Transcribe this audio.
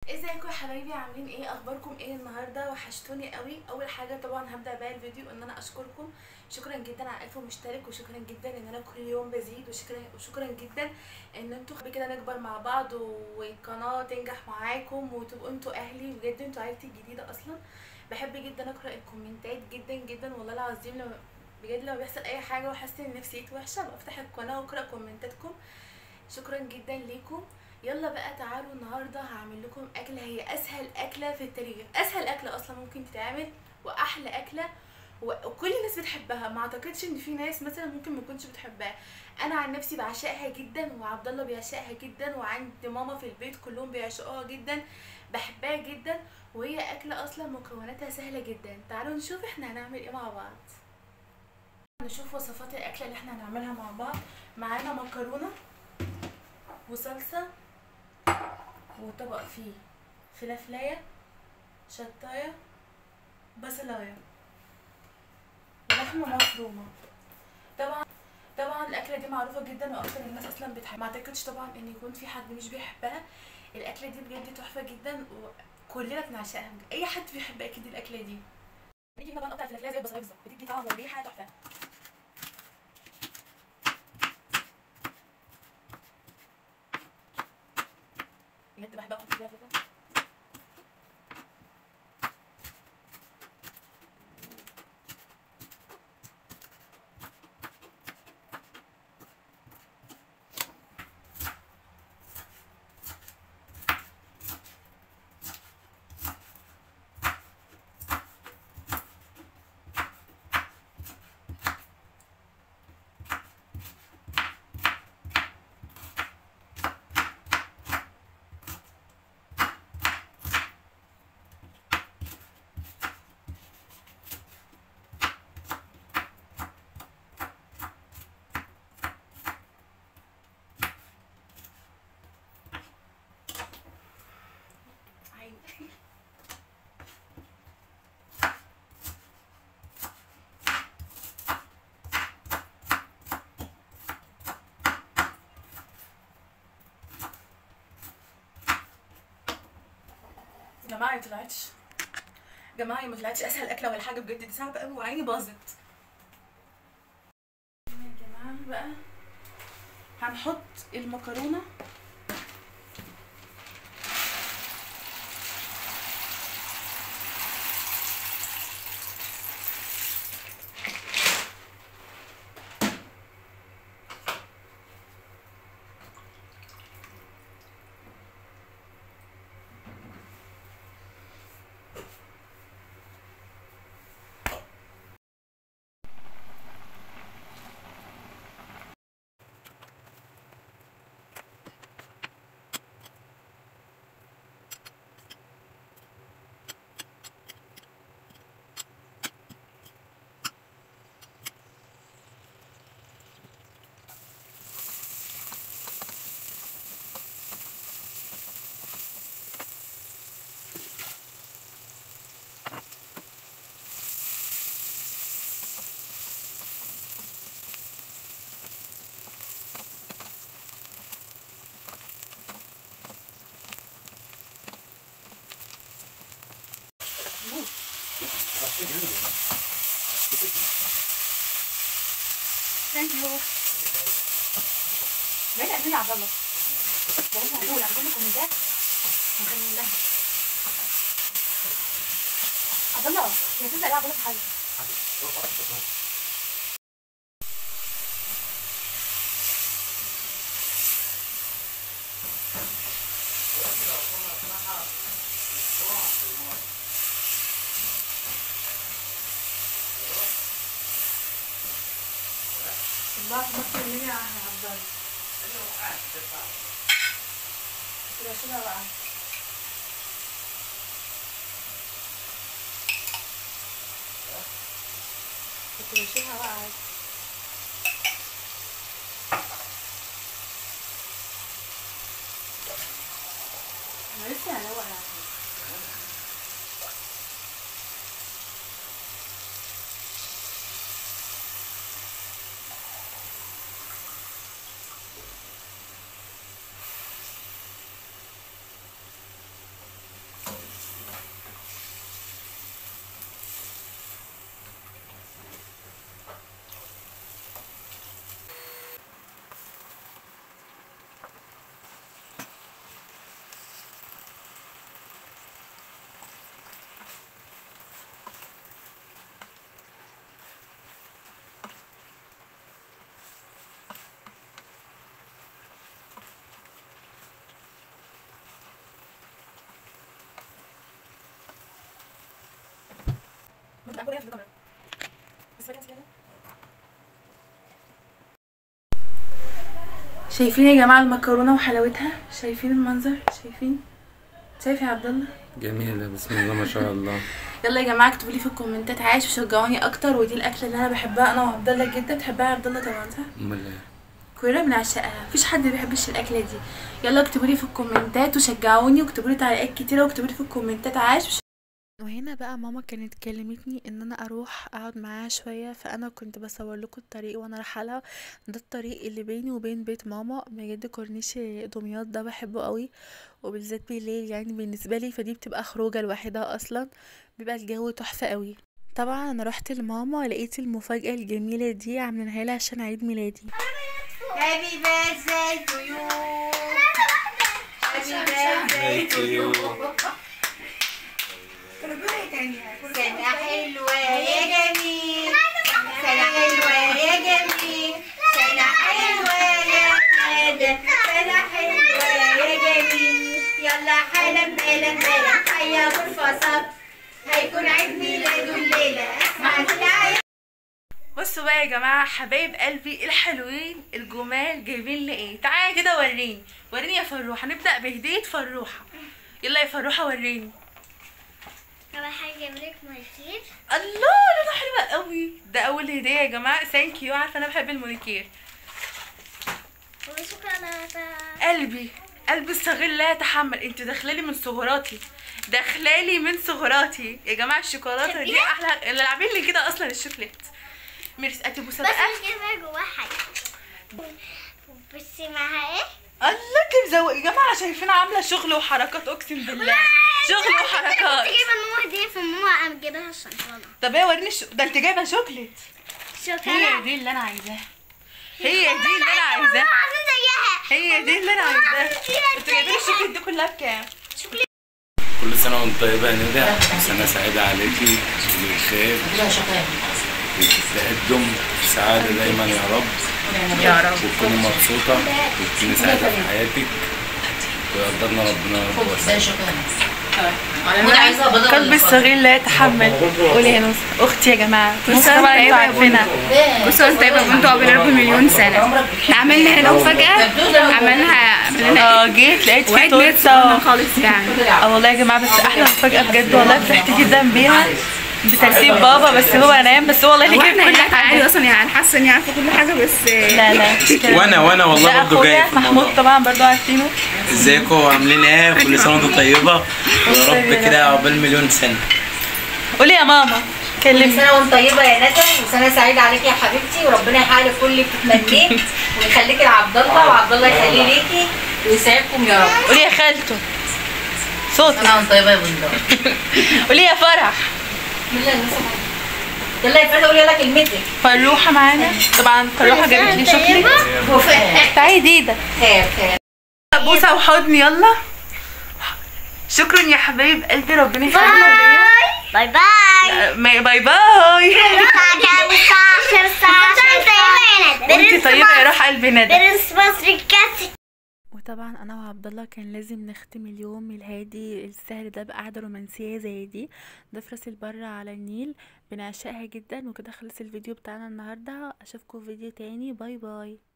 ازيكم يا حبايبي؟ عاملين ايه؟ اخباركم ايه النهارده؟ وحشتوني قوي. اول حاجه طبعا هبدا بيها الفيديو ان انا اشكركم، شكرا جدا على 1000 مشترك، وشكرا جدا ان انا كل يوم بزيد، وشكرا جدا ان انتوا كده نكبر مع بعض والقناه تنجح معاكم وتبقوا انتوا اهلي. بجد انتوا عيلتي الجديده اصلا. بحب جدا اقرا الكومنتات جدا جدا والله العظيم. لما بيحصل اي حاجه واحس ان نفسيتي وحشه بفتح القناه واقرا كومنتاتكم. شكرا جدا ليكم. يلا بقى تعالوا النهارده هعمل لكم اكله، هي اسهل اكله في التاريخ، اسهل اكله اصلا ممكن تتعمل واحلى اكله وكل الناس بتحبها. ما اعتقدش ان في ناس مثلا ممكن ما تكونش بتحبها. انا عن نفسي بعشقها جدا، وعبد الله بيعشقها جدا، وعند ماما في البيت كلهم بيعشقوها جدا. بحبها جدا، وهي اكله اصلا مكوناتها سهله جدا. تعالوا نشوف احنا هنعمل ايه مع بعض. نشوف وصفات الاكله اللي احنا هنعملها مع بعض. معانا مكرونه وصلصه، وطبق فيه فلافلايه، شطايه، بصلايه، ولحمه مفرومه. طبعا الاكله دي معروفه جدا واكتر الناس اصلا بتحبها. ما اعتقدش طبعا ان يكون في حد مش بيحبها. الاكله دي بجد تحفه جدا وكلنا بنعشقها. اي حد بيحب اكيد الاكله دي. نيجي طبعا نقطع الفلافلايه زي البصلايه بالظبط، بتدي طعم وريحه تحفه. بجد بحب احط فيها فلفل. جماعه ما طلعتش اسهل اكله ولا حاجه، بجد دي صعبه قوي وعيني باظت. يا جماعه بقى هنحط المكرونه ثانك يو. بعيد عني يا عبد الله. بلاش هقول هنقول لكم ازاي هنخلي لها. عبد الله هي تبدا لها عبد الله في حاجه. الله تمثل مني يا عبد الله. كده شيلها بقى. كنت بشيلها بقى عادي. انا لسه هروق يعني. شايفين يا جماعه المكرونه وحلاوتها؟ شايفين المنظر؟ شايف يا عبد الله؟ جميله بسم الله ما شاء الله. يلا يا جماعه اكتبوا لي في الكومنتات عايش وشجعوني اكتر. ودي الاكله اللي انا بحبها انا وعبد الله جدا. بتحبها يا عبد الله طبعا صح؟ امال ايه؟ كلنا بنعشقها، مفيش حد ما بيحبش الاكله دي. يلا اكتبوا لي في الكومنتات وشجعوني واكتبوا لي تعليقات كتيره واكتبوا لي في الكومنتات عاش. وهنا بقى ماما كانت كلمتني ان انا اروح اقعد معاها شويه، فانا كنت بصور لكم الطريق وانا رايحه لها. ده الطريق اللي بيني وبين بيت ماما. بجد كورنيش دمياط ده بحبه قوي، وبالذات بالليل يعني بالنسبه لي، فدي بتبقى خروجه لوحدها اصلا، بيبقى الجو تحفه قوي. طبعا انا رحت لماما لقيت المفاجاه الجميله دي عاملينها لي عشان عيد ميلادي. Happy birthday to you. Happy birthday to you. سنة حلوة يا جميل. سنة حلوة يا جميل. سنة حلوة يا ندى. سنة حلوة يا جميل. يلا حالا بالا حيا بالفصل. هيكون عيد ميلاده الليلة. اسمع العيد. بصوا بقى يا جماعه حبايب قلبي الحلوين الجمال جايبين لي ايه. تعالي كده وريني يا فروحه. هنبدا بهديه فروحه. يلا يا فروحه وريني. اول حاجه جايب لك مونيكير. الله لونه حلوه قوي. ده اول هديه يا جماعه. ثانك يو. عارفه انا بحب المونيكير. وشوكولاته. قلبي الصغير لا يتحمل. انت داخلالي من صغراتي يا جماعه. الشوكولاته دي احلى اللي عاملين لي كده اصلا الشوكليت. ميرسي اتي بوسه بقى. بس مش جايبه جواها حاجه. بصي معاها ايه؟ الله انت مزوق يا جماعه. شايفين عامله شغل وحركات اقسم بالله. شغل وحركات. كنت جايبه لماما هديه فماما قامت جايبه لها الشنطه. طب ايه وريني ده انت جايبه شوكليت. شوكولاته. هي دي اللي انا عايزاها. هي دي اللي انا عايزاها. انتوا جايبين الشوكليت دي كلها بكام؟ كل سنه وانت طيبه يا ندى، سنه سعيده عليكي بالخير والتقدم سعاده دايما يا رب. وتكوني مبسوطه وتكوني سعيده في حياتك ويقدرنا ربنا يا رب. قلبي الصغير لا يتحمل. قولي يا نص اختي يا جماعه. كل سنه طبعا انتوا عارفينها. كل سنه وانتوا طيبه وانتوا عقبال رب مليون سنه. عملنا هنا مفاجاه. عملنا جيت لقيت وعيد ميلاد صغنن خالص يعني. والله يا جماعه بس احلى مفاجاه بجد. والله فرحت جدا بيها بترتيب بابا. بس هو نام. بس هو والله اللي جايب كل حاجه عادي اصلا يعني حاسه اني عارفه كل حاجه بس لا وانا والله برضه جاي. محمود طبعا برضه عارفينه. ازيكم عاملين ايه؟ كل سنه وانتم طيبه ويا رب كده عقبال مليون سنه. قولي يا ماما. كل سنه وانت طيبه يا ندى وسنه سعيده عليكي يا حبيبتي وربنا يحقق كل اللي بتتمنيه ويخليكي لعبد الله وعبد الله يخليه ليكي ويسعدكم يا رب. قولي يا خالته صوتي. سنه وانت طيبه يا بندق. قولي يا فرح. يلا يا فرح قولي يلا كلمتك. فروحه معانا طبعا. فروحه جابت لي شوكليت. تعالي ديدا. خير بوسه وحضن. يلا شكرا يا حبايب قلبي. ربنا يخليكم. باي باي. باي باي. وانتي طيبه يا روح قلبي ندى. برنس مصر الكاسي. وطبعا انا وعبد الله كان لازم نختم اليوم الهادي السهل ده بقعده رومانسيه زي دي. ده في راس البر على النيل. بنعشقها جدا. وكده خلص الفيديو بتاعنا النهارده. اشوفكم في فيديو تاني. باي باي.